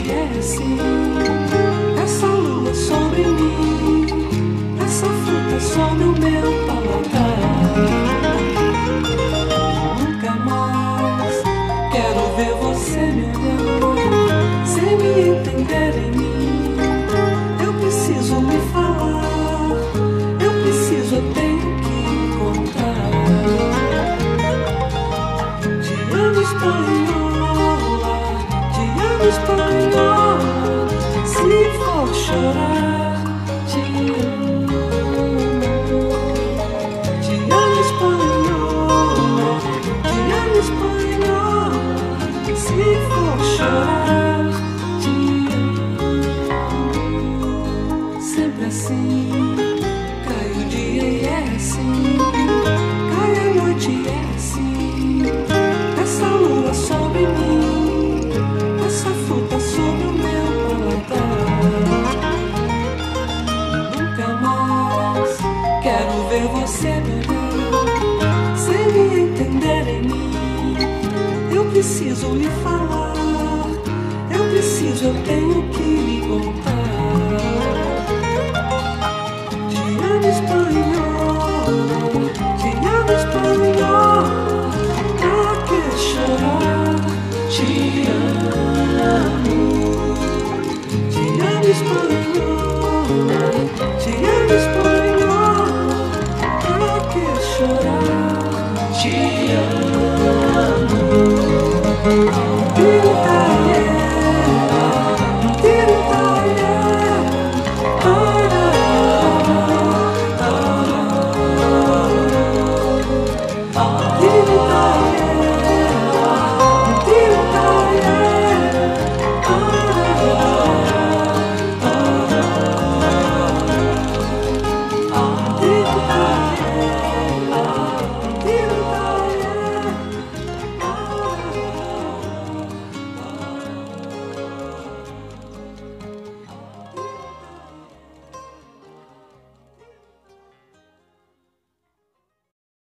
é assim. Essa lua sobre mim, essa fruta sobre o meu paladar. Nunca mais quero ver você me olhar sem me entender em mim. Eu preciso me falar, eu preciso, eu tenho que encontrar. Diana espanhola, Diana espanhola, se for chorar, te amo. Diana espanhola, Diana espanhola, se for chorar, te amo. Sempre assim, cai o dia e é assim, cai a noite e é assim. Essa lua sobre mim, essa fruta sobre o meu paladar. Nunca mais quero ver você me olhar sem me entender em mim. Eu preciso lhe falar, eu preciso, eu tenho